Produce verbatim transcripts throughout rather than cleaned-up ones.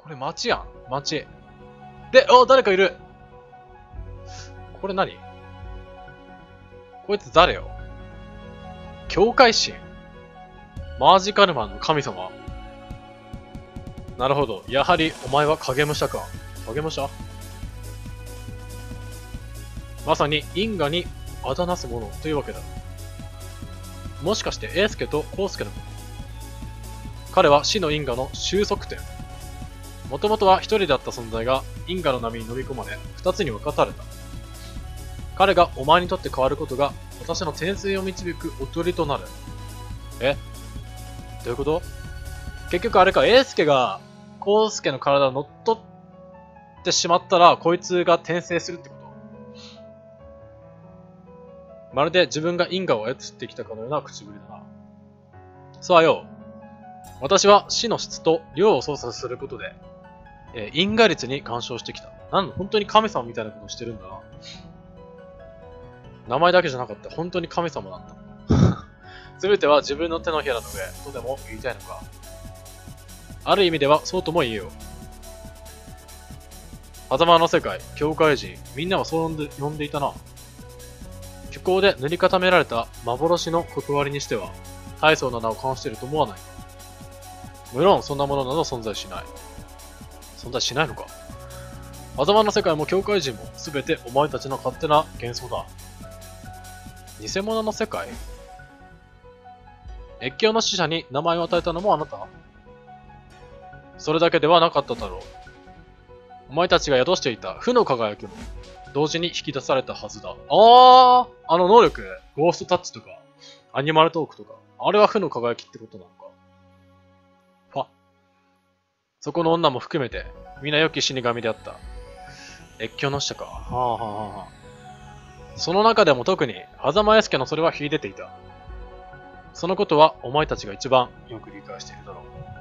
これ町やん。町。で、あ、誰かいる。これ何？こいつ誰よ？境界神。マージカルマンの神様。なるほど。やはりお前は影武者か。影武者？まさに因果にあだなすものというわけだ。もしかして英介と康介のこと？彼は死の因果の収束点。もともとは一人だった存在が因果の波に飲み込まれ、二つに分かたれた。彼がお前にとって変わることが私の転生を導くおとりとなる。え？どういうこと？結局あれか、英介が康介の体を乗っ取ってしまったら、こいつが転生するってこと？まるで自分が因果を操ってきたかのような口ぶりだな。さあよ。私は死の質と量を操作することで、えー、因果率に干渉してきた。なん本当に神様みたいなことをしてるんだな。名前だけじゃなかった。本当に神様だった。すべては自分の手のひらの上とでも言いたいのか。ある意味ではそうとも言えよう。狭間の世界、境界人、みんなはそう呼んで呼んでいたな。虚構で塗り固められた幻の断りにしては、大層な名を冠していると思わない。無論そんなものなど存在しない。存在しないのか。狭間の世界も境界人も全てお前たちの勝手な幻想だ。偽物の世界？越境の使者に名前を与えたのもあなた？それだけではなかっただろう。お前たちが宿していた負の輝きも同時に引き出されたはずだ。あー、あの能力、ゴーストタッチとか、アニマルトークとか、あれは負の輝きってことなのか。ファ。そこの女も含めて、皆良き死神であった。越境の使者か。はあはあはあ。その中でも特に、狭間英介のそれは秀でていた。そのことはお前たちが一番よく理解しているだろ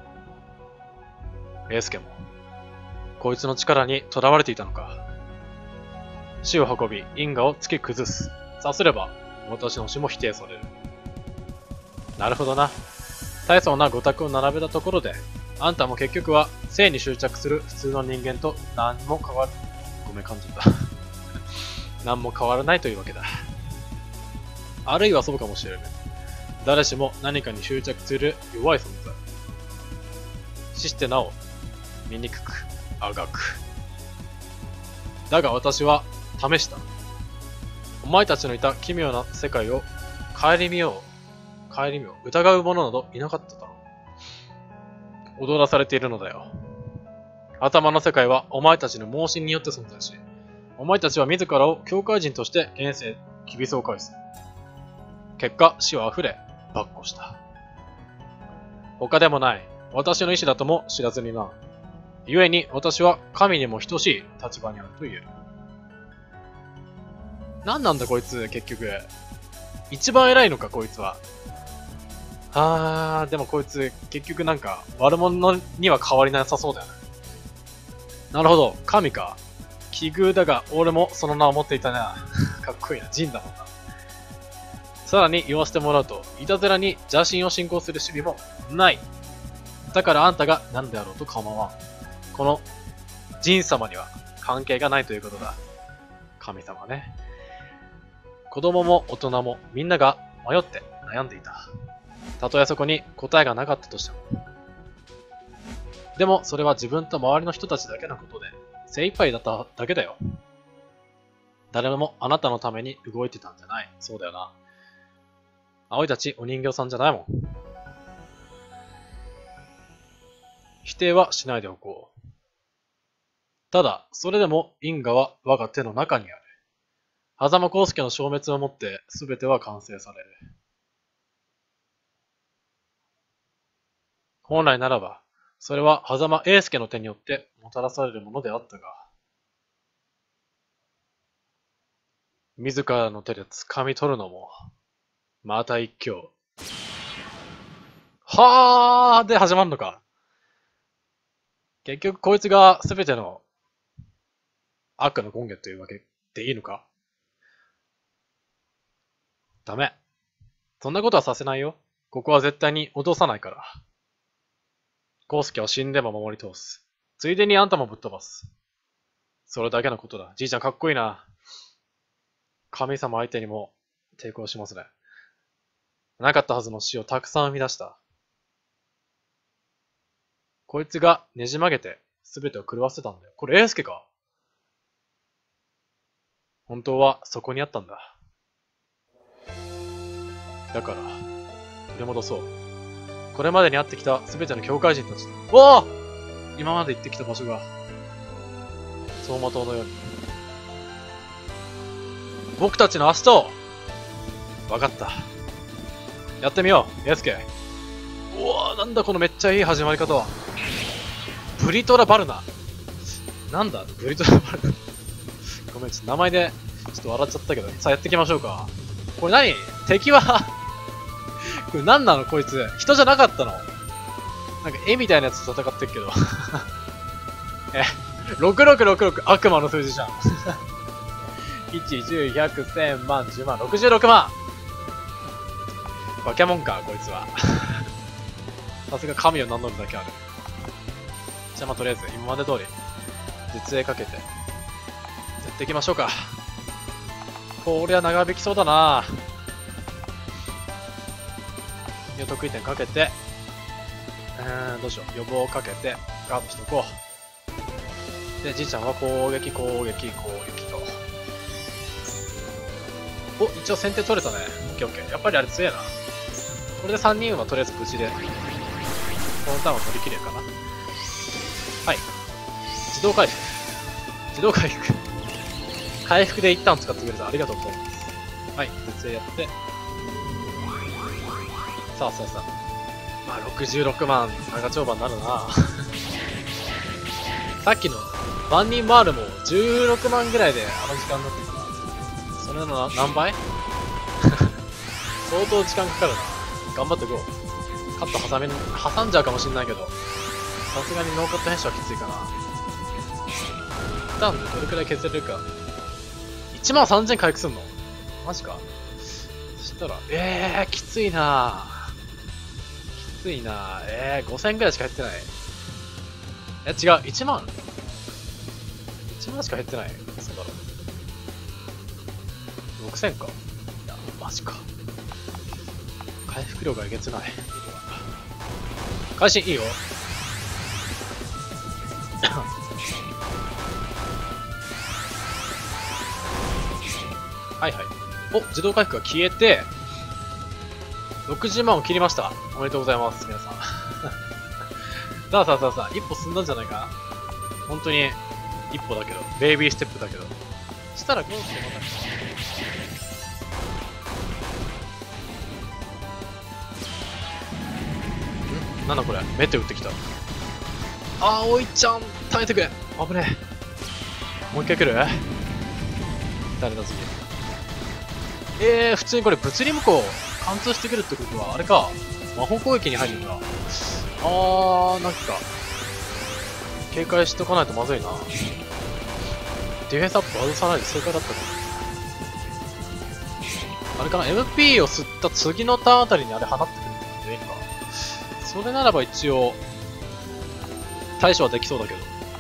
う。英介も、こいつの力に囚われていたのか。死を運び、因果を突き崩す。さすれば、私の死も否定される。なるほどな。大層な五択を並べたところで、あんたも結局は性に執着する普通の人間と何も変わる。ごめん、噛んじゃった。何も変わらないというわけだ。あるいはそうかもしれない。誰しも何かに執着する弱い存在。死してなお、醜く、あがく。だが私は試した。お前たちのいた奇妙な世界を顧みよう。顧みよう。疑う者などいなかっただろう。踊らされているのだよ。頭の世界はお前たちの盲信によって存在し、お前たちは自らを境界人として現世、きびそを返す。結果、死は溢れ、跋扈した。他でもない、私の意志だとも知らずにな。故に私は神にも等しい立場にあると言える。何なんだこいつ、結局。一番偉いのか、こいつは。あー、でもこいつ、結局なんか、悪者には変わりなさそうだよね。なるほど、神か。奇遇だが、俺もその名を持っていたな。かっこいいな、ジンだもんな。さらに言わせてもらうと、いたずらに邪神を信仰する趣味もない。だからあんたが何であろうと構わん。この、ジン様には関係がないということだ。神様ね。子供も大人もみんなが迷って悩んでいた。たとえそこに答えがなかったとしても。でもそれは自分と周りの人たちだけのことで精一杯だっただけだよ。誰もあなたのために動いてたんじゃない。そうだよな。葵たちお人形さんじゃないもん。否定はしないでおこう。ただ、それでも因果は我が手の中にある。狭間康介の消滅をもって全ては完成される。本来ならば、それは狭間英介の手によってもたらされるものであったが、自らの手で掴み取るのも、また一興。はーで始まるのか。結局こいつが全ての悪の根源というわけでいいのか。ダメ。そんなことはさせないよ。ここは絶対に落とさないから。康介は死んでも守り通す。 ついでにあんたもぶっ飛ばす。それだけのことだ。じいちゃんかっこいいな。神様相手にも抵抗しますね。なかったはずの死をたくさん生み出した。こいつがねじ曲げて全てを狂わせたんだよ。これエースケか？本当はそこにあったんだ。だから、取り戻そう。これまでに会ってきた全ての教会人たちだ。おお！今まで行ってきた場所が、走馬灯のように。僕たちの明日を！わかった。やってみよう、エースケ。うわー、なんだこのめっちゃいい始まり方は。ブリトラバルナ。なんだブリトラバルナ。ごめん、ちょっと名前で、ちょっと笑っちゃったけど。さあ、やっていきましょうか。これ何？敵はこれ何なのこいつ。人じゃなかったの？なんか絵みたいなやつと戦ってるけど。え、ろくろくろくろく悪魔の数字じゃん。いち、じゅう、ひゃく、せん、万、じゅうまん、ろくじゅうろくまん。バキャモンか、こいつは。さすが神を名乗るだけある。じゃあまあとりあえず、今まで通り、実演かけて、やっていきましょうか。こりゃ長引きそうだな。得意点かけて、うーん、どうしよう。予防かけて、ガードしとこう。で、じいちゃんは攻撃、攻撃、攻撃と。お、一応先手取れたね。オッケーオッケー。やっぱりあれ強えな。これでさんにんはとりあえず無事で、このターンを取り切れるかな。はい。自動回復。自動回復。回復で一旦使ってくれた。ありがとうございます。はい。絶縁やって。さあさあさあ。まあ、ろくじゅうろくまん、長丁場になるな。さっきの万人マールもじゅうろくまんぐらいであの時間になってたな。それの何倍相当時間かかるな。頑張ってこう。カット挟め、挟んじゃうかもしんないけど、さすがにノーカット編集はきついかな。一旦でどれくらい削れるか。いちまんさんぜん回復すんの？マジか。そしたら、えー、きついなぁ。きついなぁ。えー、ごせんくらいしか減ってない。え、違う、いちまん ?いちまんしか減ってない。そうだろう。ろくせんか。いや、マジか。回復量がえげつない。会心いいよ。はいはい。お、自動回復が消えて、ろくじゅうまんを切りました。おめでとうございます、皆さん。さあさあさあさあ、一歩進んだんじゃないかな。本当に、一歩だけど、ベイビーステップだけど。そしたら、ゴーストまた。ん？なんだこれ、メテ打ってきた。あー、おいちゃん、耐えてくれ。危ねえ。もう一回来る？誰だ次。えー、普通にこれ物理無効貫通してくるってことは、あれか。魔法攻撃に入るんだ。あー、なんか、警戒しとかないとまずいな。ディフェンスアップ外さないで正解だったか。あれかな、エムピー を吸った次のターンあたりにあれ放ってくるってことでいいのか。それならば一応、対処はできそうだけど。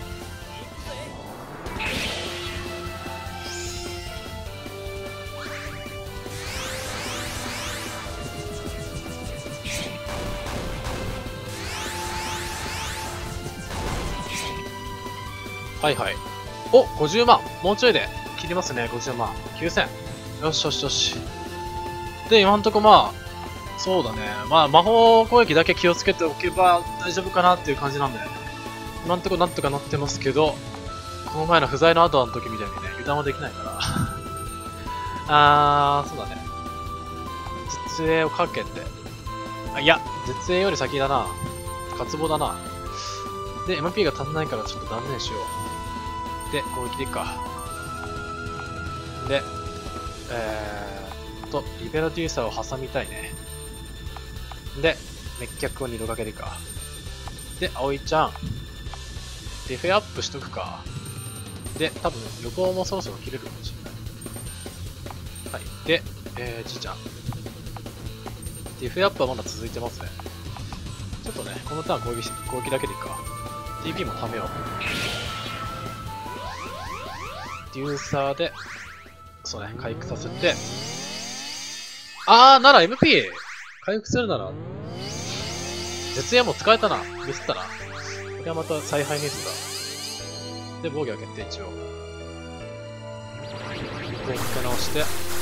はいはい。お、ごじゅうまん。もうちょいで切りますね、ごじゅうまん。きゅうせん。よしよしよし。で、今んとこまあ、そうだね。まあ、魔法攻撃だけ気をつけておけば大丈夫かなっていう感じなんで、今んとこなんとかなってますけど、この前の不在の後の時みたいにね、油断はできないから。あー、そうだね。実影をかけて。あ、いや、実影より先だな。渇望だな。で、エムピー が足んないからちょっと断念しよう。で、攻撃でいいか。で、えーっと、リベラデューサーを挟みたいね。で、滅却を二度かけでいいか。で、葵ちゃん。ディフェアップしとくか。で、多分、予防もそろそろ切れるかもしれない。はい。で、えー、じいちゃん。ディフェアップはまだ続いてますね。ちょっとね、このターン攻撃、攻撃だけでいいか。 ティーピー も貯めよう。デューサーで、そうね、回復させて。あー、なら エムピー! 回復するなら、絶縁も使えたな。ミスったな。これはまた采配ミスだ。で、防御は決定一応。こう立て直して。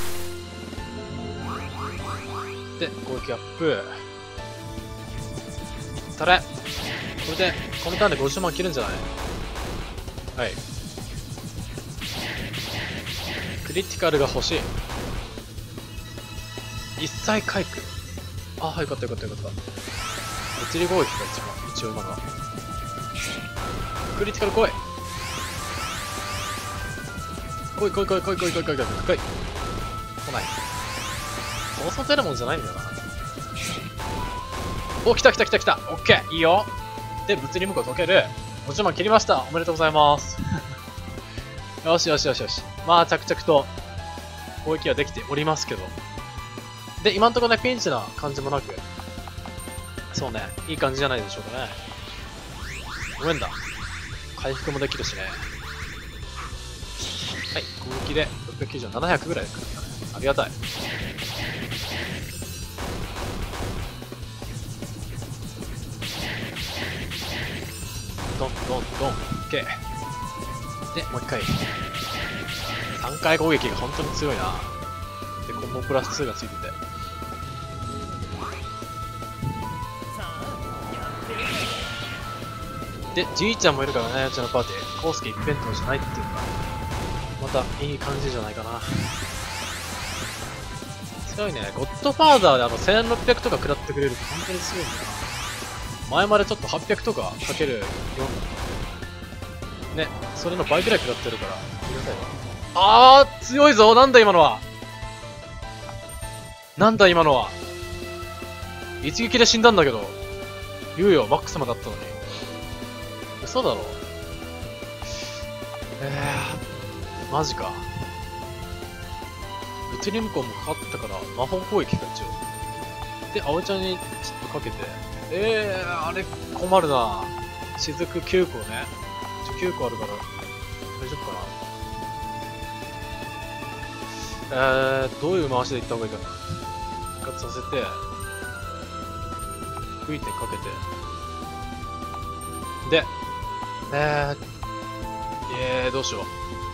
で、攻撃アップ。たれ。これで、このターンでごじゅうまん切るんじゃない？はい。クリティカルが欲しい。一切回復。ああ、よかったよかったよかった。物理攻撃が一番、一応今のは。クリティカル来い来い来い来い来い来い来い来い来い来い来い。来ない。そうさせるもんじゃないんだよな。お、来た来た来た来た。オッケー、いいよ。で、物理向こう解ける。ごじゅうまん切りました。おめでとうございます。よしよしよしよし。まあ、着々と攻撃はできておりますけど。で、今んところね、ピンチな感じもなく。そうね、いい感じじゃないでしょうかね。ごめんだ。回復もできるしね。はい、攻撃でろっぴゃくきゅうじゅう、ななひゃくぐらいくるんだね。ありがたい。ドンドンドン。オッケー。で、もう一回。さんかい攻撃が本当に強いな。で、コンボプラスツーがついてて。で、じいちゃんもいるからね、うちのパーティー。コウスケ一辺倒じゃないっていうのが、またいい感じじゃないかな。強いね。ゴッドファーザーであのせんろっぴゃくとか食らってくれると本当に強いんだよな。前までちょっとはっぴゃくとかかけるよんね、それの倍くらい食らってるから、ありがたいわ。あー、強いぞ。なんだ今のは。なんだ今のは。一撃で死んだんだけど。言うよ、マックスまでだったのに。嘘だろ。えー、マジか。物理無効もかかったから魔法攻撃が一応。で、葵ちゃんにちょっとかけて。えー、あれ困るな。雫きゅうこね。ちょきゅうこあるから大丈夫かな。えー、どういう回しでいった方がいいかな。復活させて、低い点かけて。で、えー、えー、どうしよう。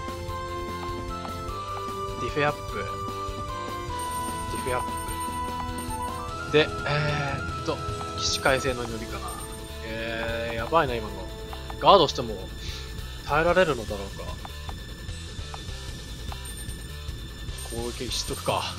ディフェアップ。ディフェアップ。で、えーっと、起死回生の祈りかな。えー、やばいな、今の。ガードしても耐えられるのだろうか。攻撃しとくか。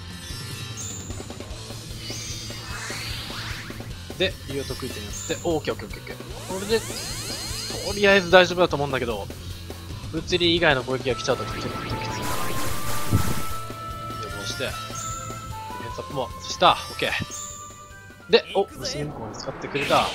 で、竜を得意点やって、オーケーオーケーオーケー。これで、とりあえず大丈夫だと思うんだけど、物理以外の攻撃が来ちゃうと結構きついかな。予防して、連鎖もした。オッケー。で、お、物理向こうに使ってくれた。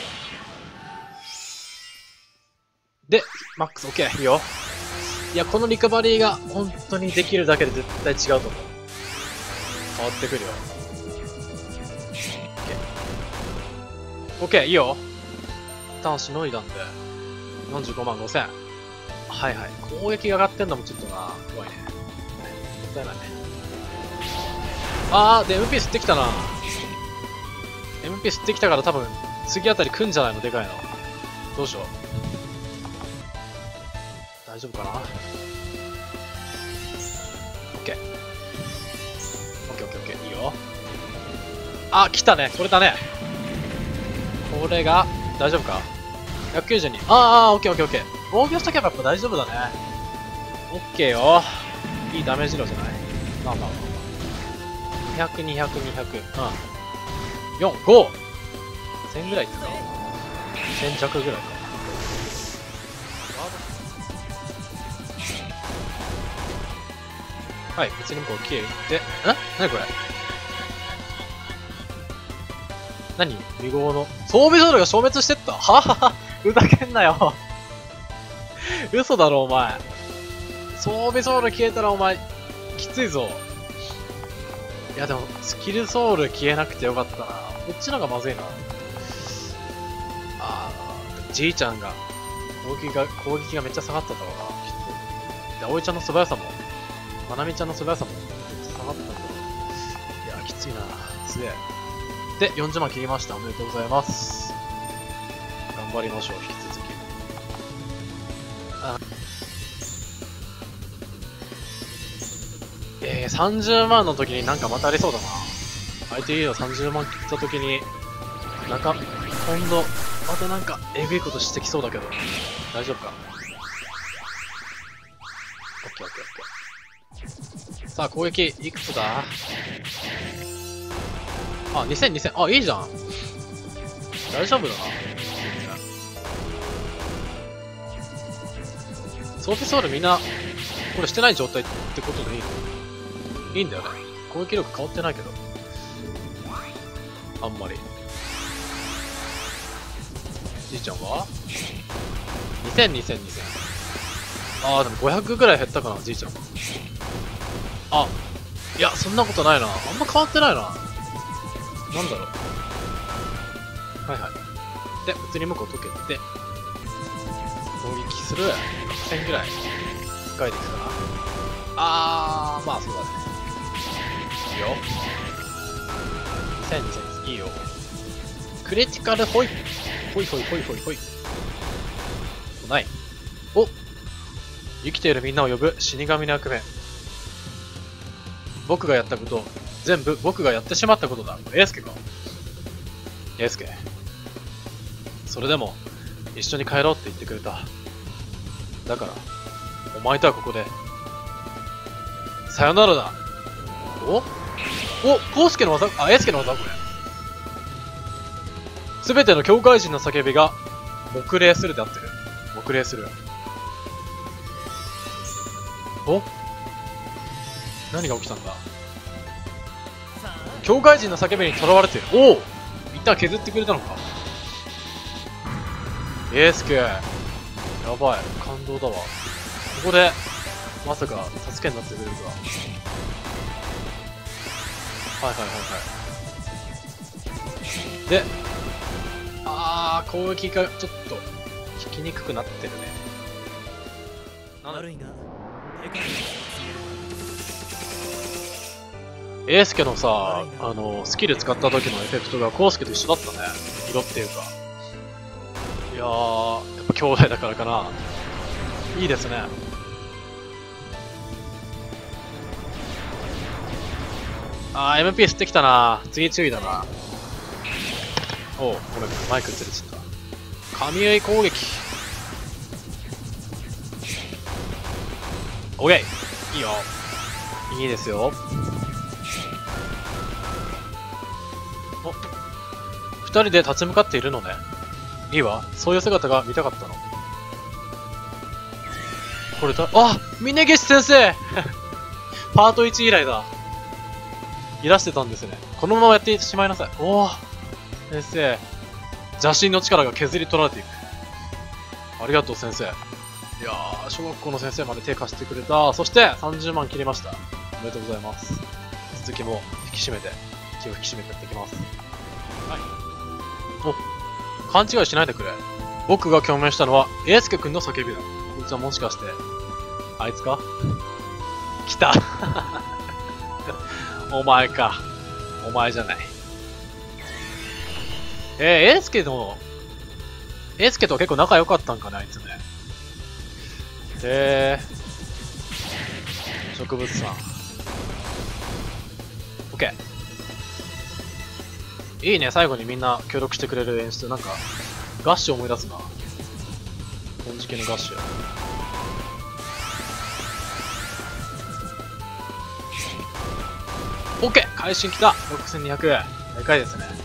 で、マックスオッケー。いいよ。いや、このリカバリーが本当にできるだけで絶対違うと思う。変わってくるよ。オッケー、いいよ。一旦しのいだんで、よんじゅうごまんごせん。はいはい。攻撃が上がってんのもちょっとな、怖いね。もったいないね。あー、で、エムピー 吸ってきたな。エムピー 吸ってきたから多分、次あたり来んじゃないの、でかいの。どうしよう。大丈夫かな。オッケー。オッケーオッケーオッケー。いいよ。あ、来たね。これだね。これが、大丈夫か ?ひゃくきゅうじゅうに。あーあー、オッケーオッケーオッケー。防御しとけばやっぱ大丈夫だね。オッケーよ。いいダメージ量じゃない。まあまあまあまあ。にひゃく、にひゃく、にひゃく。うん。よん、ご! せんぐらいいったか。せん弱ぐらいか。はい、別に向こう消えて、ん何これ何未号の。装備ソウルが消滅してったはははふざけんなよ嘘だろお前。装備ソウル消えたらお前、きついぞ。いやでも、スキルソウル消えなくてよかったな。こっちのがまずいな。あー、じいちゃんが攻撃が、攻撃がめっちゃ下がっただろうな、きっと。で、葵ちゃんの素早さも、まなみちゃんの素早さもめっちゃ下がったんだろう。いや、きついな。すげえ。で、よんじゅうまん切りました。おめでとうございます。頑張りましょう、引き続き。あえー、さんじゅうまんの時になんかまたありそうだな。相手 E をさんじゅうまん切った時に、なんか、今度、またなんか、えぐいことしてきそうだけど、大丈夫か。オッケーオッケーオッケー。さあ、攻撃、いくつだ？あ、にせん、にせん。あ、いいじゃん。大丈夫だな。ソーフィソウルみんな、これしてない状態ってことでいいの？いいんだよね。攻撃力変わってないけど。あんまり。じいちゃんは ?にせん、にせん、にせん。ああ、でもごひゃくぐらい減ったかな、じいちゃん。あ、いや、そんなことないな。あんま変わってないな。なんだろう。はいはい。で、物理無効解けて、攻撃するろくせんぐらい深いでいくかな。あー、まあそうだね。いいよ。にせん、にせん、いいよ。クリティカルホイほいほいほいほいほい。ない。お、生きているみんなを呼ぶ死神の役目。僕がやったこと、全部僕がやってしまったことだ。エースケか。エースケ。それでも、一緒に帰ろうって言ってくれた。だから、お前とはここで、さよならだ。おお、コウスケの技、あ、エースケの技これ。すべての境界人の叫びが、黙礼するであってる。黙礼する。お？何が起きたんだ？境界人の叫びに囚われてる。おお！一旦削ってくれたのか。エースケ。やばい。感動だわ。ここで、まさか、助けになってくれるとは。はいはいはいはい。で、あー、攻撃がちょっと、引きにくくなってるね。悪いな。エースケのさ、あの、スキル使った時のエフェクトがコウスケと一緒だったね。色っていうか。いやー、やっぱ兄弟だからかな。いいですね。あー、エムピー 吸ってきたな。次注意だな。おう、ごめん、マイクずれちゃった。神追い攻撃。オッケー、いいよ。いいですよ。お、二人で立ち向かっているのね。いいわ。そういう姿が見たかったの。これだ、あ、峯岸先生パートいち以来だ。いらしてたんですね。このままやってしまいなさい。おぉ。先生。邪神の力が削り取られていく。ありがとう先生。いやー、小学校の先生まで手貸してくれた。そして、さんじゅうまん切りました。おめでとうございます。続きも引き締めて、気を引き締めてやっていきます。はい。お、勘違いしないでくれ。僕が共鳴したのは、エースケ君の叫びだ。こいつはもしかして、あいつか？来たお前か。お前じゃない。えー、エースケの、エースケと結構仲良かったんかね、あいつね。へえー。植物さん。オッケー。いいね、最後にみんな協力してくれる演出。なんか、ガッシュ思い出すな。金色のガッシュ。オッケー、会心きた。ろくせんにひゃく。でかいですね。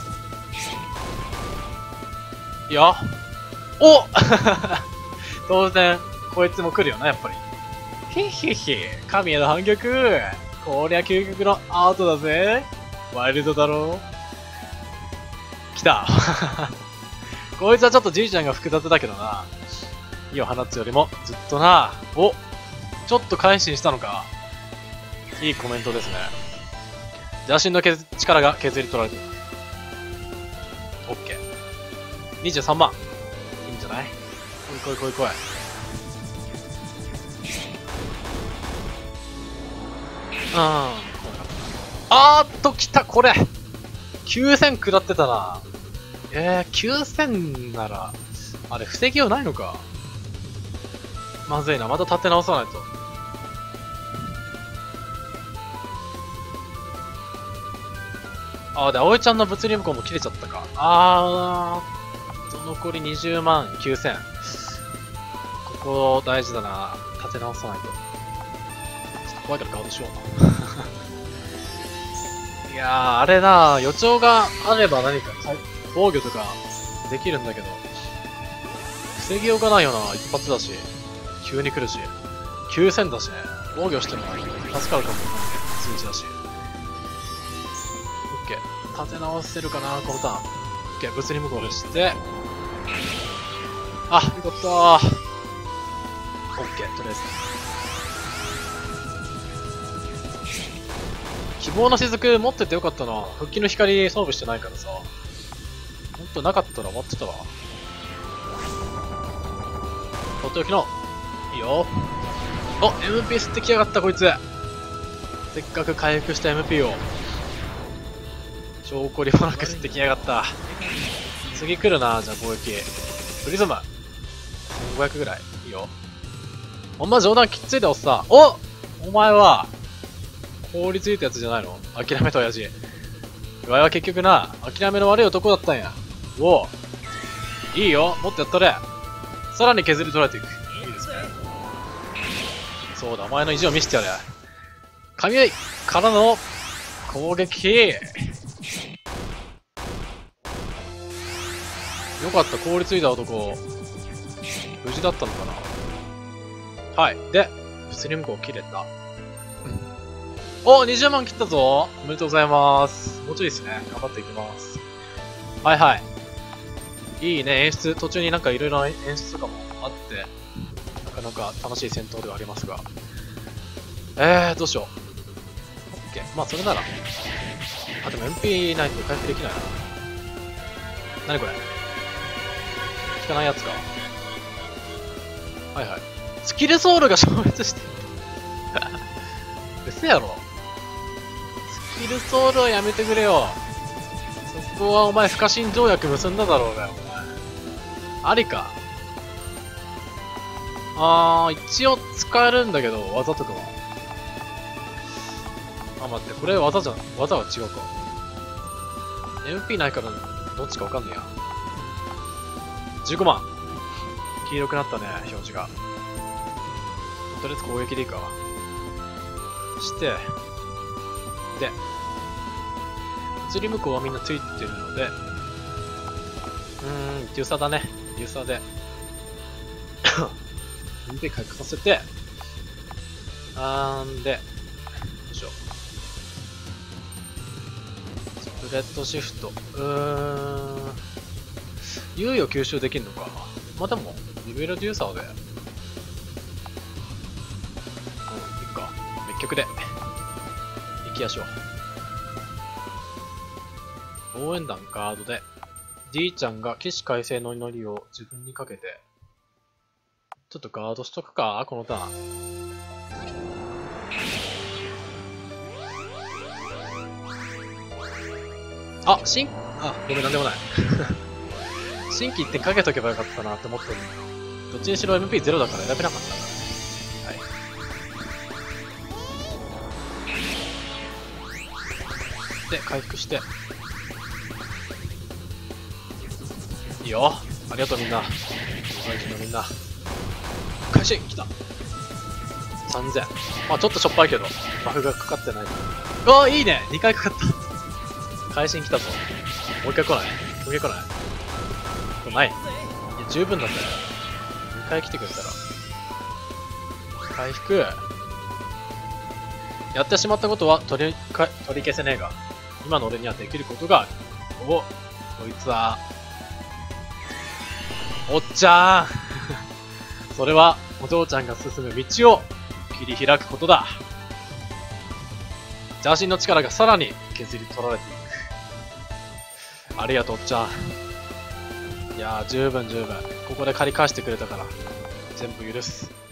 いや。お当然、こいつも来るよな、やっぱり。ひひひ、神への反逆。こりゃ究極のアートだぜ。ワイルドだろう。来た。こいつはちょっとじいちゃんが複雑だけどな。火を放つよりもずっとな。お、ちょっと改心したのか。いいコメントですね。邪神の削力が削り取られてる。オッケー。にじゅうさんまん。いいんじゃない？ 来い来い来い来い。うん。あーっと、来た、これきゅうせん食らってたな。えー、きゅうせんなら、あれ、防ぎようないのか。まずいな、また立て直さないと。あー、で、葵ちゃんの物理向こうも切れちゃったか。あー、残りにじゅうまんきゅうせん。ここ大事だな。立て直さないと。ちょっと怖いからガードしよう。いやー、あれな、予兆があれば何か防御とかできるんだけど、防ぎようがないよな、一発だし、急に来るし、きゅうせんだしね、防御しても助かるかもしれないね、数値だし。オッケー、立て直せるかな、このターン。オッケー、物理無効でして、あ、よかったー。オッケー、とりあえず。希望の雫持っててよかったな。復帰の光装備してないからさ。ほんとなかったら終わってたわ。とっておきの。いいよ。お エムピー 吸ってきやがったこいつ。せっかく回復した エムピー を。証拠りもなく吸ってきやがった。次来るな、じゃあ攻撃。プリズム。ごひゃくぐらい。いいよ。ほんま冗談きっついだおっさん。おお前は、凍りついたやつじゃないの？諦めた親父。わいは結局な、諦めの悪い男だったんや。おお。いいよ、もっとやったれ。さらに削り取られていく。いいですね。そうだ、お前の意地を見せてやれ。雷からの攻撃。よかった、凍りついた男。無事だったのかな。はい。で、物理向こう切れた。お、にじゅうまん切ったぞ。おめでとうございます。もうちょいですね。頑張っていきます。はいはい。いいね、演出。途中になんかいろいろな演出とかもあって、なかなか楽しい戦闘ではありますが。えー、どうしよう。オッケー。まあ、それなら。あ、でも エムピー ないと回復できないな。何これ。効かないやつか。はいはい。スキルソウルが消滅してる。嘘やろ。スキルソウルはやめてくれよ。そこはお前不可侵条約結んだだろうがよ、お前。ありか。あー、一応使えるんだけど、技とかは。あ、待って、これ技じゃん。技は違うか。エムピー ないから、どっちかわかんねえや。じゅうごまん。黄色くなったね、表示が。とりあえず攻撃でいいか。して、で、物理向こうはみんなついてるので、うーん、デューサだね。デューサで。エムピー 回復させて、あーんで、よいしょ。スプレッドシフト。うーん。猶予吸収できんのか。まあ、でも、リベルデューサーで。うん、いっか。別曲で。行きやしょう。応援団ガードで、D ちゃんが起死回生の祈りを自分にかけて、ちょっとガードしとくか、このターン。あ、新、あ、ごめん、なんでもない。新規ってかけとけばよかったなって思ってる。どっちにしろ エムピーゼロ だから選べなかったな。はい。で、回復して。いいよ。ありがとうみんな。大事なみんな。開始来た。さんぜん。まあちょっとしょっぱいけど、バフがかかってない。うわ、いいね !に 回かかった。会心来たぞ。もう一回来ないもう一回来ないこれないいや、十分なんだよ。にかい来てくれたら。回復。やってしまったことは取りか、取り消せねえが、今の俺にはできることがある。お、こいつは、おっちゃーんそれは、お嬢ちゃんが進む道を切り開くことだ。邪神の力がさらに削り取られていく。ありがとう、おっちゃん。 いやー、十分十分。ここで借り返してくれたから、全部許す。